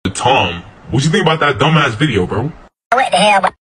Tom, what you think about that dumbass video, bro? What the hell?